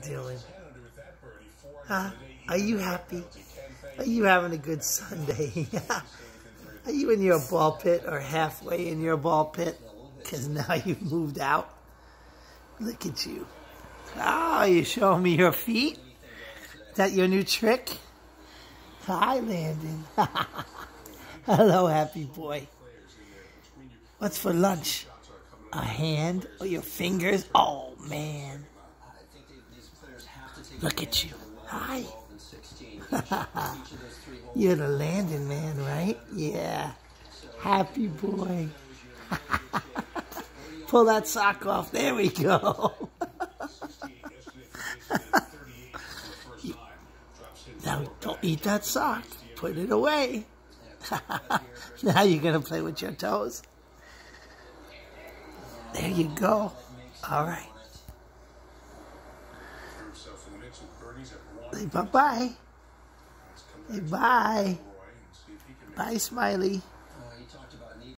doing? Huh? Are you happy? Are you having a good Sunday? Are you in your ball pit or halfway in your ball pit? Because now you've moved out. Look at you. Oh, you're showing me your feet? Is that your new trick? Hi, Landon. Hello, happy boy. What's for lunch? A hand or your fingers? Oh, man. Look at you. Hi. You're the Landon man, right? Yeah. Happy boy. Pull that sock off. There we go. Now, don't eat that sock. Put it away. Now you're going to play with your toes. There you go. All right. Say bye-bye. Say bye. Bye, Smiley.